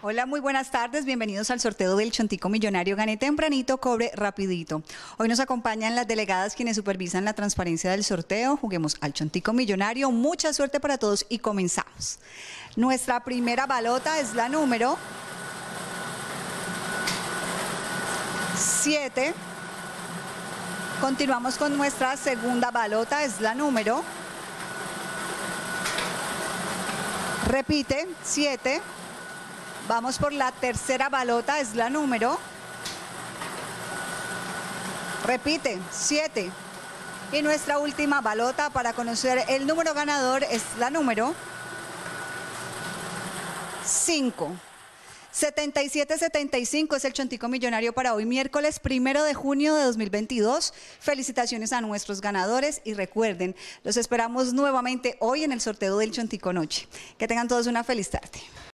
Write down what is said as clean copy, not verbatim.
Hola, muy buenas tardes, bienvenidos al sorteo del Chontico Millonario. Gane tempranito, cobre rapidito. Hoy nos acompañan las delegadas quienes supervisan la transparencia del sorteo. Juguemos al Chontico Millonario, mucha suerte para todos y comenzamos. Nuestra primera balota es la número 7. Continuamos con nuestra segunda balota, es la número, repite, 7. Vamos por la tercera balota, es la número, repite, 7. Y nuestra última balota para conocer el número ganador es la número 5. 7775 es el Chontico Millonario para hoy, miércoles 1 de junio de 2022. Felicitaciones a nuestros ganadores y recuerden, los esperamos nuevamente hoy en el sorteo del Chontico Noche. Que tengan todos una feliz tarde.